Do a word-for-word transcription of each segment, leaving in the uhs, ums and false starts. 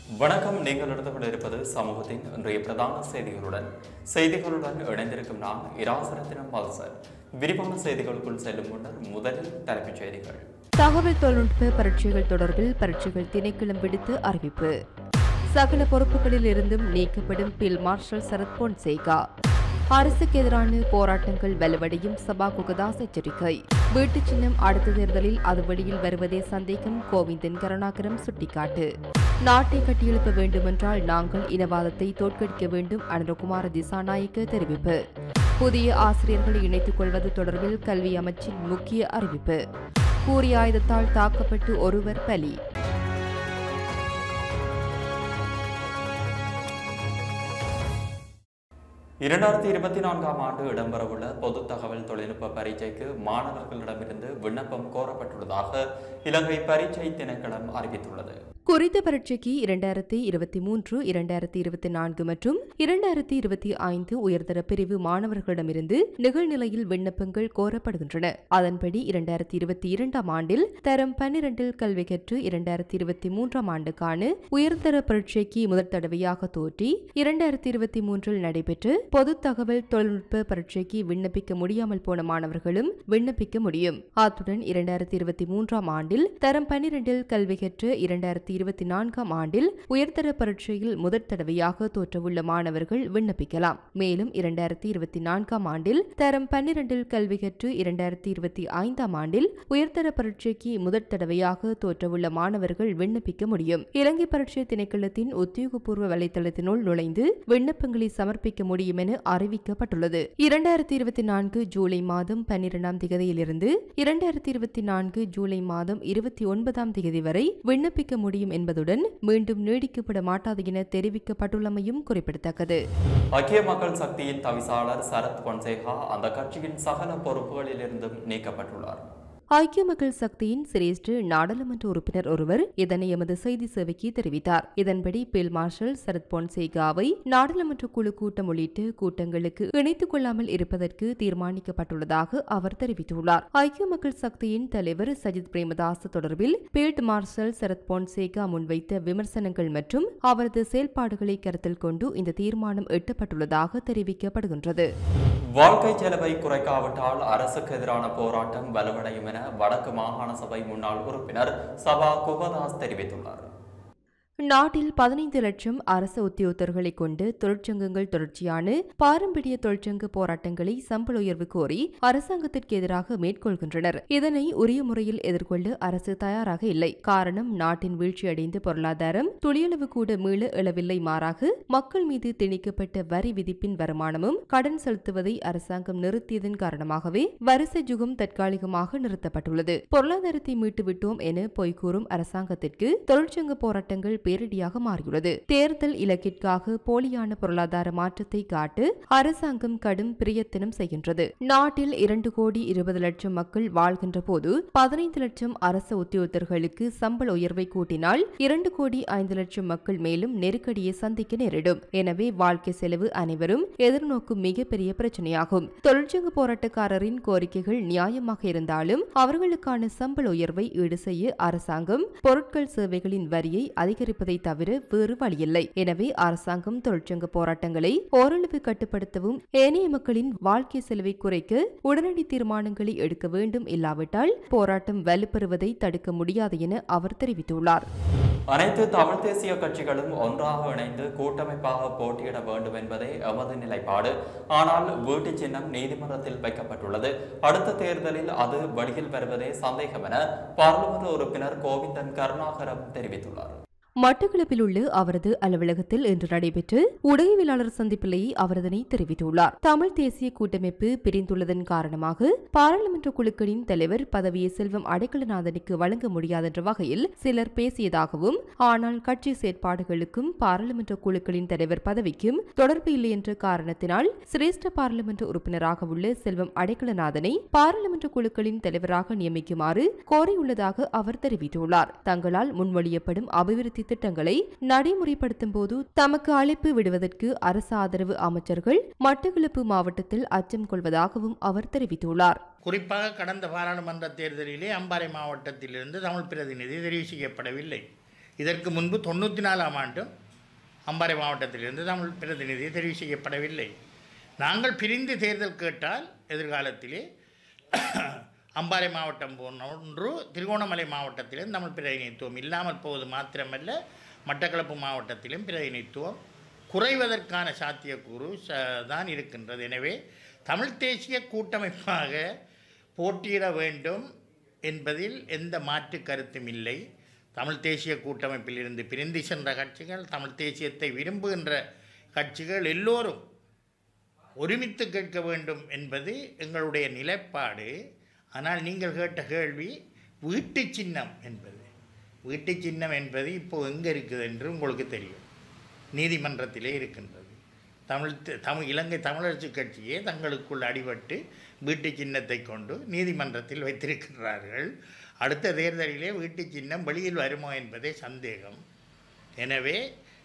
வணக்கம். நீங்கள் எடுத்துக் கொண்டிருப்பது சமூகத்தின் இன்றைய பிரதான செய்திகளுடன் செய்திகளுடன் இணைந்திருக்கும் நான் இராசரத்தினம் பால்சர். விரிவான செய்திகளுக்குள் செல்லும் முன்னர் முதலில் தலைப்புச் செய்திகள். தகவல் தொழில்நுட்ப பரீட்சைகள் தொடர்பில் பரீட்சைகள் திணைக்களம் விடுத்து அறிவிப்பு. சகல பொறுப்புகளில் இருந்தும் நீக்கப்படும் பீல்ட் மார்ஷல் சரத் பொன்சேகா. அரசுக்கு எதிரான போராட்டங்கள் வலுவடையும் சபா குகதாஸ் எச்சரிக்கை. வீட்டு சின்னம் அடுத்த தேர்தலில் அது வெளியில் வருவதே சந்தேகம் கோவிந்தன் கருணாகரம் சுட்டிக்காட்டு. நாட்டை கட்டியெழுப்ப வேண்டுமென்றால் நாங்கள் இனவாதத்தை தோற்கடிக்க வேண்டும் அனுரகுமார திசாநாயக்க தெரிவிப்பு. புதிய ஆசிரியர்களை இணைத்துக் கொள்வது தொடர்பில் கல்வி அமைச்சின் முக்கிய அறிவிப்பு. கூறிய ஆயுதத்தால் தாக்கப்பட்டு ஒருவர் பலி. இரண்டாயிரத்தி இருபத்தி நான்காம் ஆண்டு இடம்பெறவுள்ள பொது தகவல் தொழில்நுட்ப பரீட்சைக்கு மாணவர்களிடமிருந்து விண்ணப்பம் கோரப்பட்டுள்ளதாக இலங்கை பரீட்சை திணைக்களம் அறிவித்துள்ளது. குறித்த பரீட்சைக்கு இரண்டாயிரத்தி இருபத்தி மூன்று இரண்டாயிரத்தி இருபத்தி நான்கு மற்றும் இரண்டாயிரத்தி இருபத்தி ஐந்து உயர்தர பிரிவு மாணவர்களிடமிருந்து நிகழ்நிலையில் விண்ணப்பங்கள் கோரப்படுகின்றன. அதன்படி இரண்டாயிரத்தி இருபத்தி இரண்டாம் ஆண்டில் தரம் பன்னிரண்டில் கல்வி கற்று இரண்டாயிரத்தி இருபத்தி மூன்றாம் ஆண்டுக்கான உயர்தர பரீட்சைக்கு முதல் தடவையாக தோற்றி இரண்டாயிரத்தி இருபத்தி மூன்றில் நடைபெற்று பொது தகவல் தொழில்நுட்ப பரீட்சைக்கு விண்ணப்பிக்க முடியாமல் போன மாணவர்களும் விண்ணப்பிக்க முடியும். அத்துடன் இரண்டாயிரத்தி இருபத்தி மூன்றாம் ஆண்டில் தரம் பன்னிரண்டில் கல்வி கற்று இரண்டாயிரத்தி இருபத்தி நான்காம் ஆண்டில் உயர்தர பரீட்சையில் முதற் தடவையாக தோற்றவுள்ள மாணவர்கள் விண்ணப்பிக்கலாம். மேலும் இரண்டாயிரத்தி இருபத்தி நான்காம் ஆண்டில் தரம் பன்னிரண்டில் கல்வி கற்று இரண்டாயிரத்தி இருபத்தி ஐந்தாம் ஆண்டில் உயர்தர பரீட்சைக்கு முதற் தடவையாக தோற்றவுள்ள மாணவர்கள் விண்ணப்பிக்க முடியும். இலங்கை பரீட்சை திணைக்களத்தின் உத்தியோகபூர்வ வலைதளத்தினுள் நுழைந்து விண்ணப்பங்களை சமர்ப்பிக்க முடியும் என அறிவிக்கப்பட்டுள்ளது. இரண்டாயிரத்தி இருபத்தி நான்கு ஜூலை மாதம் பன்னிரண்டாம் திகதியிலிருந்து இரண்டாயிரத்தி இருபத்தி நான்கு ஜூலை மாதம் இருபத்தி ஒன்பதாம் திகதி வரை விண்ணப்பிக்க முடியும் என்பதுடன் மீண்டும் நீடிக்கப்பட மாட்டாது என தெரிவிக்கப்பட்டுள்ளமையும் குறிப்பிடத்தக்கது. ஐக்கிய மக்கள் சக்தியின் தவிசாளர் சரத் பொன்சேகா அந்த கட்சியின் சகல பொறுப்புகளிலிருந்தும் நீக்கப்பட்டுள்ளார். ஐக்கிய மக்கள் சக்தியின் சிரேஷ்ட நாடாளுமன்ற உறுப்பினர் ஒருவர் இதனை எமது செய்தி சேவைக்கு தெரிவித்தார். இதன்படி பீல்ட் மார்ஷல் சரத் பொன்சேகாவை நாடாளுமன்ற குழு கூட்டம் உள்ளிட்ட கூட்டங்களுக்கு இணைத்துக் கொள்ளாமல் இருப்பதற்கு தீர்மானிக்கப்பட்டுள்ளதாக அவர் தெரிவித்துள்ளார். ஐக்கிய மக்கள் சக்தியின் தலைவர் சஜித் பிரேமதாஸ் தொடர்பில் பீல்ட் மார்ஷல் சரத் பொன்சேகா முன்வைத்த விமர்சனங்கள் மற்றும் அவரது செயல்பாடுகளை கருத்தில் கொண்டு இந்த தீர்மானம் எட்டப்பட்டுள்ளதாக தெரிவிக்கப்படுகின்றது. வாழ்க்கை செலவை குறைக்காவிட்டால் அரசுக்கு எதிரான போராட்டம் வலுவடையும் என வடக்கு மாகாண சபை முன்னாள் உறுப்பினர் சபா குகதாஸ் தெரிவித்துள்ளார். நாட்டில் பதினைந்து லட்சம் அரசு உத்தியோகத்தர்களை கொண்டு தொழிற்சங்கங்கள் தொடர்ச்சியான பாரம்பரிய தொழிற்சங்க போராட்டங்களை சம்பள உயர்வு கோரி அரசாங்கத்திற்கு எதிராக மேற்கொள்கின்றனர். இதனை உரிய முறையில் எதிர்கொள்ள அரசு தயாராக இல்லை. காரணம், நாட்டின் வீழ்ச்சியடைந்த பொருளாதாரம் துளியளவு கூட மீள எழவில்லை. மாறாக மக்கள் மீது திணிக்கப்பட்ட வரி விதிப்பின் வருமானமும் கடன் செலுத்துவதை அரசாங்கம் நிறுத்தியதன் காரணமாகவே வரிசை யுகம் தற்காலிகமாக நிறுத்தப்பட்டுள்ளது. பொருளாதாரத்தை மீட்டுவிட்டோம் என பொய்கூறும் அரசாங்கத்திற்கு தொழிற்சங்க போராட்டங்கள் பேரிடியாக மாறியுள்ளது. தேர்தல் இலக்கிற்காக போலியான பொருளாதார மாற்றத்தை காட்டு அரசாங்கம் கடும் பிரயத்தனம் செய்கின்றது. நாட்டில் இரண்டு கோடி இருபது லட்சம் மக்கள் வாழ்கின்ற போது பதினைந்து லட்சம் அரசு உத்தியோகத்தர்களுக்கு சம்பள உயர்வை கூட்டினால் இரண்டு கோடி ஐந்து லட்சம் மக்கள் மேலும் நெருக்கடியை சந்திக்க நேரிடும். எனவே வாழ்க்கை செலவு அனைவரும் எதிர்நோக்கும் மிகப்பெரிய பிரச்சனையாகும். தொழிற்சங்க போராட்டக்காரரின் கோரிக்கைகள் நியாயமாக இருந்தாலும் அவர்களுக்கான சம்பள உயர்வை ஈடு செய்ய அரசாங்கம் பொருட்கள் சேவைகளின் வரியை அதிகரிப்பதை தவிர வேறு வழியில்லை. எனவே அரசாங்கம் தொழிற்சங்க போராட்டங்களை ஓரளவு கட்டுப்படுத்தவும் ஏனைய மக்களின் வாழ்க்கை செலவை குறைக்க உடனடி தீர்மானங்களை எடுக்க வேண்டும். இல்லாவிட்டால் போராட்டம் வலுப்பெறுவதை தடுக்க முடியாது என அவர் தெரிவித்துள்ளார். அனைத்து தமிழ் தேசிய கட்சிகளும் ஒன்றாக இணைந்து கூட்டமைப்பாக போட்டியிட வேண்டும் என்பதே எமது நிலைப்பாடு. ஆனால் வீட்டு சின்னம் நீதிமன்றத்தில் வைக்கப்பட்டுள்ளது. அடுத்த தேர்தலில் அது வெளியில் வருவதே சந்தேகம் என பாராளுமன்ற உறுப்பினர் கோவிந்தன் கருணாகரம் தெரிவித்துள்ளார். மட்டக்களப்பில் உள்ள அவரது அலுவலகத்தில் இன்று நடைபெற்ற ஊடகவியலாளர் சந்திப்பிலேயே அவர் இதனை தெரிவித்துள்ளார். தமிழ் தேசிய கூட்டமைப்பு பிரிந்துள்ளதன் காரணமாக பாராளுமன்ற குழுக்களின் தலைவர் பதவியை செல்வம் அடைக்கலநாதனுக்கு வழங்க முடியாதென்ற வகையில் சிலர் பேசியதாகவும், ஆனால் கட்சி செயற்பாடுகளுக்கும் பாராளுமன்ற குழுக்களின் தலைவர் பதவிக்கும் தொடர்பு இல்லை என்ற காரணத்தினால் சிரேஷ்ட பாராளுமன்ற உறுப்பினராக உள்ள செல்வம் அடைக்கலநாதனை பாராளுமன்ற குழுக்களின் தலைவராக நியமிக்குமாறு கோரியுள்ளதாக அவர் தெரிவித்துள்ளார். தங்களால் முன்மொழியப்படும் அபிவிருத்தி திட்டங்களை நடைமுறைப்படுத்தும் போது தமக்கு அழைப்பு விடுவதற்கு அரசு ஆதரவு அமைச்சர்கள் மட்டக்களப்பு மாவட்டத்தில் அச்சம் கொள்வதாகவும் அவர் தெரிவித்துள்ளார். குறிப்பாக கடந்த பாராளுமன்ற தேர்தலிலே அம்பாறை மாவட்டத்திலிருந்து தமிழ் பிரதிநிதி தெரிவு செய்யப்படவில்லை. இதற்கு முன்பு தொண்ணூற்றி நாலாம் ஆண்டும் அம்பாறை மாவட்டத்திலிருந்து தமிழ் பிரதிநிதி தெரிவு செய்யப்படவில்லை. நாங்கள் பிரிந்து தேர்தல் கேட்டால் எதிர்காலத்திலே அம்பாறை மாவட்டம் போன்று திருகோணமலை மாவட்டத்திலும் தமிழ் பிரதிநிதித்துவம் இல்லாமல் போவது மாத்திரமல்ல, மட்டக்களப்பு மாவட்டத்திலும் பிரதிநிதித்துவம் குறைவதற்கான சாத்தியக்கூறு தான் இருக்கின்றது. எனவே தமிழ் தேசிய கூட்டமைப்பாக போட்டியிட வேண்டும் என்பதில் எந்த மாற்று கருத்தும் இல்லை. தமிழ் தேசிய கூட்டமைப்பில் இருந்து பிரிந்து சென்ற கட்சிகள், தமிழ் தேசியத்தை விரும்புகின்ற கட்சிகள் எல்லோரும் ஒருமித்து கேட்க வேண்டும் என்பது எங்களுடைய நிலைப்பாடு. ஆனால் நீங்கள் கேட்ட கேள்வி வீட்டு சின்னம் என்பது. வீட்டு சின்னம் என்பது இப்போது எங்கே இருக்குது என்று உங்களுக்கு தெரியும். நீதிமன்றத்திலே இருக்கின்றது. தமிழ் தமிழ் இலங்கை தமிழரசு கட்சியே தங்களுக்குள் அடிபட்டு வீட்டு சின்னத்தை கொண்டு நீதிமன்றத்தில் வைத்திருக்கிறார்கள். அடுத்த தேர்தலிலே வீட்டு சின்னம் வெளியில் வருமோ என்பதே சந்தேகம். எனவே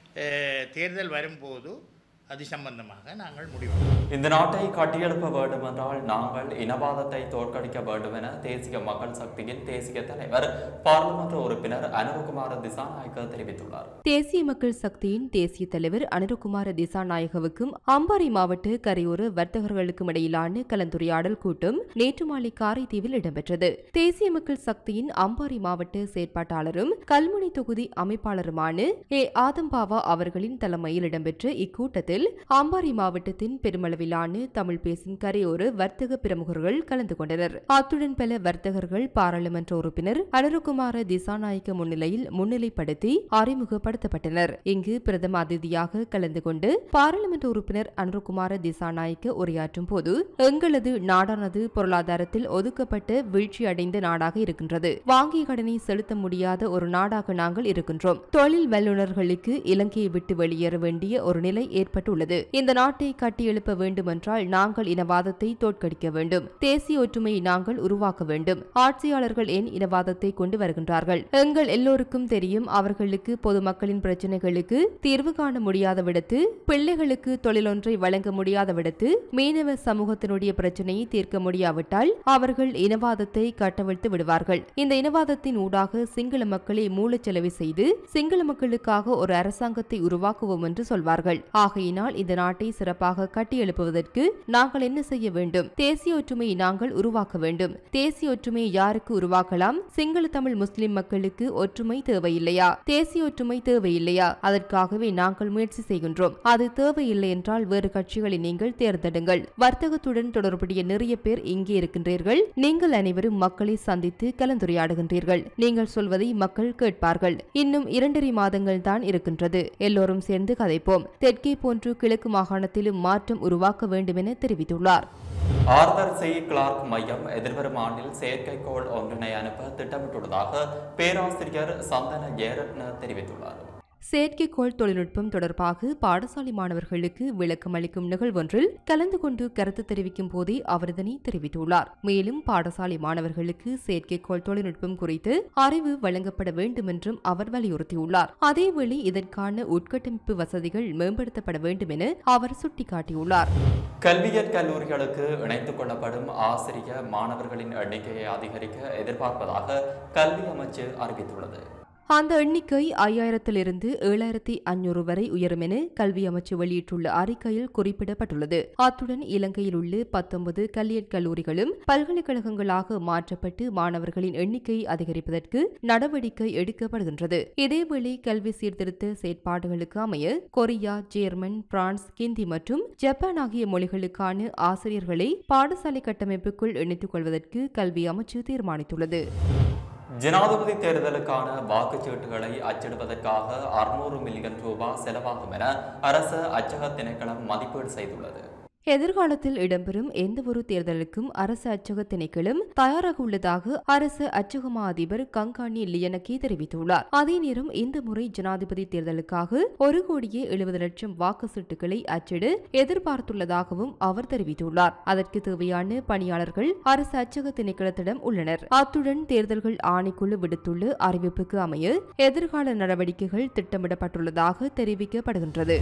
தேர்தல் வரும்போது அது சம்பந்தமாக நாங்கள் முடிவு. இந்த நாட்டை கட்டியெழுப்ப வேண்டும் என்றால் நாங்கள் இனவாதத்தை தோற்கடிக்க வேண்டும் என தேசிய மக்கள் சக்தியின் தேசிய தலைவர் பாராளுமன்ற உறுப்பினர் அனுரகுமார திசாநாயக்க தெரிவித்துள்ளார். தேசிய மக்கள் சக்தியின் தேசிய தலைவர் அனுரகுமார திசாநாயகவுக்கும் அம்பாறை மாவட்ட கரையோர வர்த்தகர்களுக்கும் இடையிலான கலந்துரையாடல் கூட்டம் நேற்று மாலை காரைதீவில் இடம்பெற்றது. தேசிய மக்கள் சக்தியின் அம்பாறை மாவட்ட செயற்பாட்டாளரும் கல்முனை தொகுதி அமைப்பாளருமான ஏ ஆதம்பாவா அவர்களின் தலைமையில் இடம்பெற்ற இக்கூட்டத்தில் அம்பாறை மாவட்டத்தின் பெருமளவிலான தமிழ் பேசும் கரையோர வர்த்தக பிரமுகர்கள் கலந்து கொண்டனர். அத்துடன் பல வர்த்தகர்கள் பாராளுமன்ற உறுப்பினர் அனுரகுமார திசாநாயக்க முன்னிலையில் முன்னிலைப்படுத்தி அறிமுகப்படுத்தப்பட்டனர். இங்கு பிரதம அதிதியாக கலந்து கொண்டு பாராளுமன்ற உறுப்பினர் அனுரகுமார திசாநாயக்க உரையாற்றும் போது, எங்களது நாடானது பொருளாதாரத்தில் ஒதுக்கப்பட்ட வீழ்ச்சி அடைந்த நாடாக இருக்கின்றது. வாங்கிய கடனை செலுத்த முடியாத ஒரு நாடாக நாங்கள் இருக்கின்றோம். தொழில் வல்லுநர்களுக்கு இலங்கையை விட்டு வெளியேற வேண்டிய ஒரு நிலை ஏற்பட்டு உள்ளது. இந்த நாட்டை கட்டியெழுப்ப வேண்டும் என்றால் நாங்கள் இனவாதத்தை தோற்கடிக்க வேண்டும். தேசிய ஒற்றுமையை நாங்கள் உருவாக்க வேண்டும். ஆட்சியாளர்கள் ஏன் இனவாதத்தை கொண்டு வருகின்றார்கள்? எங்கள் எல்லோருக்கும் தெரியும், அவர்களுக்கு பொதுமக்களின் பிரச்சனைகளுக்கு தீர்வு காண முடியாத விடத்து, பிள்ளைகளுக்கு தொழிலொன்றை வழங்க முடியாத விடத்து, மீனவ சமூகத்தினுடைய பிரச்சனையை தீர்க்க முடியாவிட்டால் அவர்கள் இனவாதத்தை கட்டவிழ்த்து விடுவார்கள். இந்த இனவாதத்தின் ஊடாக சிங்கள மக்களை மூலச்செலவு செய்து சிங்கள மக்களுக்காக ஒரு அரசாங்கத்தை உருவாக்குவோம் என்று சொல்வார்கள். ஆகையினால் இந்த நாட்டை சிறப்பாக கட்டியெழுப்புவதற்கு நாங்கள் என்ன செய்ய வேண்டும்? தேசிய ஒற்றுமையை நாங்கள் உருவாக்க வேண்டும். தேசிய ஒற்றுமையை யாருக்கு உருவாக்கலாம்? சிங்கள தமிழ் முஸ்லிம் மக்களுக்கு ஒற்றுமை தேவையில்லையா? தேசிய ஒற்றுமை தேவையில்லையா? அதற்காகவே நாங்கள் முயற்சி செய்கின்றோம். அது தேவையில்லை என்றால் வேறு கட்சிகளை நீங்கள் தேர்ந்தெடுங்கள். வர்த்தகத்துடன் தொடர்புடைய நிறைய பேர் இங்கே இருக்கின்றீர்கள். நீங்கள் அனைவரும் மக்களை சந்தித்து கலந்துரையாடுகின்றீர்கள். நீங்கள் சொல்வதை மக்கள் கேட்பார்கள். இன்னும் இரண்டரை மாதங்கள் தான் இருக்கின்றது. எல்லோரும் சேர்ந்து கதைப்போம். தெற்கே போன்று கிழக்கு மாகாணத்திலும் மாற்றம் உருவாக்க வேண்டும் என தெரிவித்துள்ளார். ஆர்தர் சி கிளார்க் மையம் எதிர்வரும் ஆண்டில் செயற்கைக்கோள் ஒன்றினை அனுப்ப திட்டமிட்டுள்ளதாக பேராசிரியர் சந்தன ஜெயரத்ன தெரிவித்துள்ளார். செயற்கைக்கோள் தொழில்நுட்பம் தொடர்பாக பாடசாலை மாணவர்களுக்கு விளக்கம் அளிக்கும் நிகழ்வொன்றில் கலந்து கொண்டு கருத்து தெரிவிக்கும் போதே அவர் இதனை தெரிவித்துள்ளார். மேலும் பாடசாலை மாணவர்களுக்கு செயற்கைக்கோள் தொழில்நுட்பம் குறித்து அறிவு வழங்கப்பட வேண்டும் என்றும் அவர் வலியுறுத்தியுள்ளார். அதேவேளை இதற்கான உட்கட்டமைப்பு வசதிகள் மேம்படுத்தப்பட வேண்டும் என அவர் சுட்டிக்காட்டியுள்ளார். கல்வியற் கல்லூரிகளுக்கு இணைத்துக் கொள்ளப்படும் ஆசிரிய மாணவர்களின் எண்ணிக்கையை அதிகரிக்க எதிர்பார்ப்பதாக கல்வி அமைச்சு அறிவித்துள்ளது. அந்த எண்ணிக்கை ஐயாயிரத்திலிருந்து ஏழாயிரத்தி ஐநூறு வரை உயரும் என கல்வி அமைச்சு வெளியிட்டுள்ள அறிக்கையில் குறிப்பிடப்பட்டுள்ளது. அத்துடன் இலங்கையில் உள்ள பத்தொன்பது கல்வியற் கல்லூரிகளும் பல்கலைக்கழகங்களாக மாற்றப்பட்டு மாணவர்களின் எண்ணிக்கையை அதிகரிப்பதற்கு நடவடிக்கை எடுக்கப்படுகின்றது. இதேவேளை கல்வி சீர்திருத்த செயற்பாடுகளுக்கு அமைய கொரியா, ஜெர்மன், பிரான்ஸ், ஹிந்தி மற்றும் ஜப்பான் ஆகிய மொழிகளுக்கான ஆசிரியர்களை பாடசாலை கட்டமைப்புக்குள் இணைத்துக் கொள்வதற்கு கல்வி அமைச்சு தீர்மானித்துள்ளது. ஜனாதிபதி தேர்தலுக்கான வாக்குச்சீட்டுகளை அச்சிடுவதற்காக அறுநூறு மில்லியன் ரூபாய் செலவாகும் என அரசு அச்சக திணைக்களம் மதிப்பீடு செய்துள்ளது. எதிர்காலத்தில் இடம்பெறும் எந்தவொரு தேர்தலுக்கும் அரசு அச்சக திணைக்களம் தயாராக உள்ளதாக அரசு அச்சகமா அதிபர் கங்காணி லியனகே தெரிவித்துள்ளார். அதே நேரம் இந்த முறை ஜனாதிபதி தேர்தலுக்காக ஒரு கோடியே எழுபது லட்சம் வாக்கு சீட்டுகளை அச்சிட எதிர்பார்த்துள்ளதாகவும் அவர் தெரிவித்துள்ளார். அதற்கு தேவையான பணியாளர்கள் அரசு அச்சக திணைக்களத்திடம் உள்ளனர். அத்துடன் தேர்தல்கள் ஆணைக்குழு விடுத்துள்ள அறிவிப்புக்கு அமைய எதிர்கால நடவடிக்கைகள் திட்டமிடப்பட்டுள்ளதாக தெரிவிக்கப்படுகின்றது.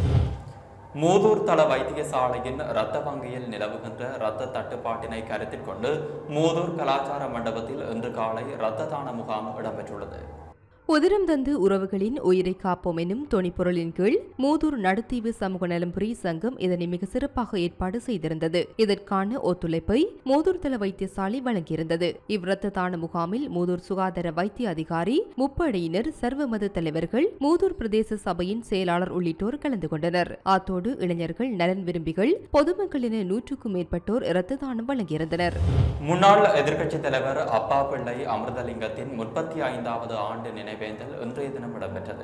மூதூர் தள வைத்தியசாலையின் இரத்த வங்கியில் நிலவுகின்ற இரத்த தட்டுப்பாட்டினை கருத்தில் கொண்டு மூதூர் கலாச்சார மண்டபத்தில் இன்று காலை இரத்த தான முகாம் இடம்பெற்றுள்ளது. உதிரம் தந்து உறவுகளின் உயிரை காப்போம் எனும் தொனிப்பொருளின் கீழ் மூதூர் நடுத்தீவு சமூக நலம்புரி சங்கம் இதனை மிக சிறப்பாக ஏற்பாடு செய்திருந்தது. இதற்கான ஒத்துழைப்பை மூதூர் தள வைத்தியசாலை வழங்கியிருந்தது. இவ் இரத்த தான முகாமில் மூதூர் சுகாதார வைத்திய அதிகாரி, முப்படையினர், சர்வமத தலைவர்கள், மூதூர் பிரதேச சபையின் செயலாளர் உள்ளிட்டோர் கலந்து கொண்டனர். அத்தோடு இளைஞர்கள், நலன் விரும்பிகள், பொதுமக்கள் என நூற்றுக்கும் மேற்பட்டோர் இரத்த தானம் வழங்கியிருந்தனர். முன்னாள் எதிர்க்கட்சித் தலைவர் அப்பா பிள்ளை அமிர்தலிங்கத்தின் முப்பத்தி ஐந்தாவது ஆண்டு நினைவேந்தல் இன்றைய தினம் இடம்பெற்றது.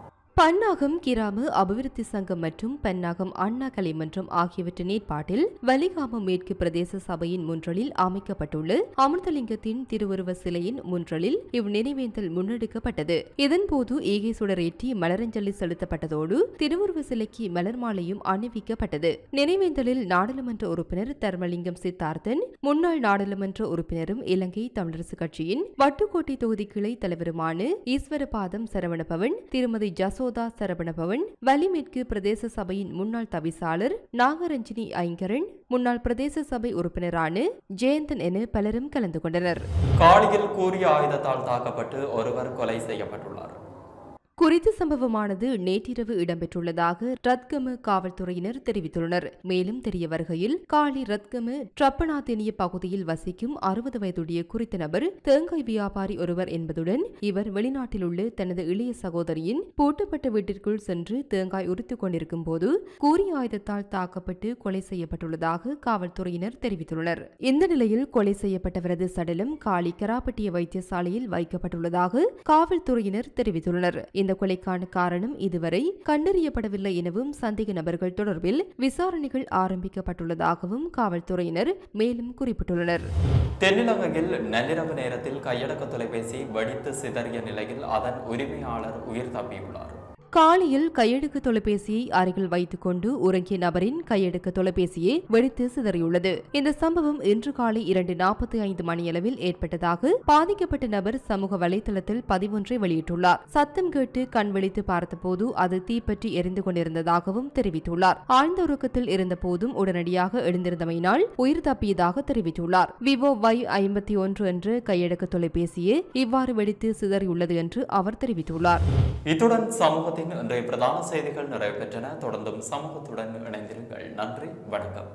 பன்னாகம் கிராம அபிவிருத்தி சங்கம் மற்றும் பன்னாகம் அண்ணா கலைமன்றம் ஆகியவற்றின் ஏற்பாட்டில் வலிகாமம் மேற்கு பிரதேச சபையின் முன்றலில் அமைக்கப்பட்டுள்ள அமிர்தலிங்கத்தின் திருவுருவ சிலையின் முன்றலில் இவ் நினைவேந்தல் முன்னெடுக்கப்பட்டது. இதன்போது ஈகை சுடரேற்றி மலரஞ்சலி செலுத்தப்பட்டதோடு திருவுருவ சிலைக்கு மலர் மாலையும் அணிவிக்கப்பட்டது. நினைவேந்தலில் நாடாளுமன்ற உறுப்பினர் தர்மலிங்கம் சித்தார்த்தன், முன்னாள் நாடாளுமன்ற உறுப்பினரும் இலங்கை தமிழரசு கட்சியின் வட்டுக்கோட்டை தொகுதி கிளை தலைவருமான ஈஸ்வரபாதம் சரவணபவன், திருமதி ஜசோ சரவணபவன், வலிமேற்கு பிரதேச சபையின் முன்னாள் தவிசாளர் நாகரஞ்சினி ஐங்கரன், முன்னாள் பிரதேச சபை உறுப்பினரான ஜெயந்தன் என பலரும் கலந்து கொண்டனர். காலியில் கூறிய ஆயுதத்தால் தாக்கப்பட்டு ஒருவர் கொலை செய்யப்பட்டுள்ளார். குறித்த சம்பவமானது நேற்றிரவு இடம்பெற்றுள்ளதாக ரத்கம காவல்துறையினர் தெரிவித்துள்ளனர். மேலும் தெரிய வருகையில் காலி ரத்கம ட்ரப்பனாதேனிய பகுதியில் வசிக்கும் அறுபது வயதுடைய குறித்த நபர் தேங்காய் வியாபாரி ஒருவர் என்பதுடன் இவர் வெளிநாட்டில் உள்ள தனது இளைய சகோதரியின் பூட்டப்பட்ட வீட்டிற்குள் சென்று தேங்காய் உரித்துக் கொண்டிருக்கும் போது கூறிய ஆயுதத்தால் தாக்கப்பட்டு கொலை செய்யப்பட்டுள்ளதாக காவல்துறையினர் தெரிவித்துள்ளனர். இந்த நிலையில் கொலை செய்யப்பட்டவரது சடலம் காலி கராப்பட்டிய வைத்தியசாலையில் வைக்கப்பட்டுள்ளதாக காவல்துறையினர் தெரிவித்துள்ளனர். இந்த கொலைக்கான காரணம் இதுவரை கண்டறியப்படவில்லை எனவும் சந்தேக நபர்கள் தொடர்பில் விசாரணைகள் ஆரம்பிக்கப்பட்டுள்ளதாகவும் காவல்துறையினர் மேலும் குறிப்பிட்டுள்ளனர். தென்னிலங்கையில் நள்ளிரவு நேரத்தில் கையடக்க தொலைபேசி வெடித்து சிதறிய நிலையில் அதன் உரிமையாளர் உயிர் தப்பியுள்ளார். காலையில் கையெடுக்க தொலைபேசியை அருகில் வைத்துக் கொண்டு உறங்கிய நபரின் கையெடுக்க தொலைபேசியை வெடித்து சிதறியுள்ளது. இந்த சம்பவம் இன்று காலை இரண்டு நாற்பத்தி ஐந்து மணியளவில் ஏற்பட்டதாக பாதிக்கப்பட்ட நபர் சமூக வலைதளத்தில் பதிவொன்றை வெளியிட்டுள்ளார். சத்தம் கேட்டு கண் விழித்து பார்த்தபோது அது தீப்பற்றி எரிந்து கொண்டிருந்ததாகவும் தெரிவித்துள்ளார். ஆழ்ந்த உறக்கத்தில் இருந்த போதும் உடனடியாக எழுந்திருந்தமையினால் உயிர் தப்பியதாக தெரிவித்துள்ளார். விவோ வை ஐம்பத்தி ஒன்று என்ற கையெடுக்க தொலைபேசியே இவ்வாறு வெடித்து சிதறியுள்ளது என்று அவர் தெரிவித்துள்ளார். இத்துடன் சமூக இன்றைய பிரதான செய்திகள் நிறைவு பெற்றன. தொடர்ந்தும் சமூகத்துடன் இணைந்திருங்கள். நன்றி, வணக்கம்.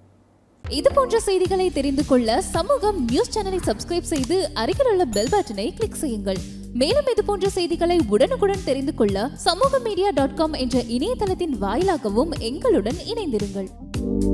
இது போன்ற செய்திகளை தெரிந்து கொள்ள சமூகம் நியூஸ் சேனலை சப்ஸ்கிரைப் செய்து அருகில் உள்ள பெல் பட்டனை கிளிக் செய்யுங்கள். மேலும் இது போன்ற செய்திகளை உடனுக்குடன் தெரிந்து கொள்ள சமூக மீடியா டாட் காம் என்ற இணையதளத்தின் வாயிலாகவும் எங்களுடன் இணைந்திருங்கள்.